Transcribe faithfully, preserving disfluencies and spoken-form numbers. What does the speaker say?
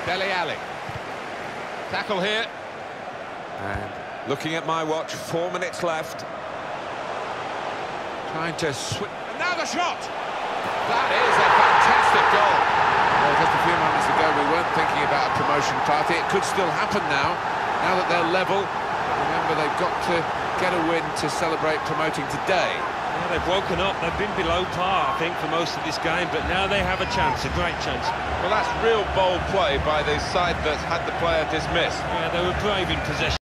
Dele Alli. Tackle here. And looking at my watch, four minutes left. Trying to switch. Now the shot! That is a fantastic goal. Well, just a few moments ago we weren't thinking about a promotion party. It could still happen now, now that they're level. Remember, they've got to get a win to celebrate promoting today. Well, they've woken up, they've been below par, I think, for most of this game, but now they have a chance, a great chance. Well, that's real bold play by the side that's had the player dismissed. Yeah, they were brave in possession.